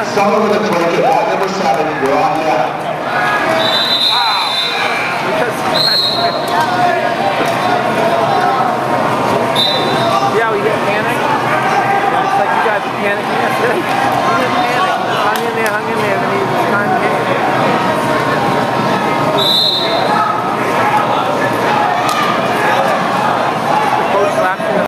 Someone with a blanket, ball number 7, you're on left. Yeah, we get panic. It's like you guys are panicking. You didn't panic. You just hung in there, and he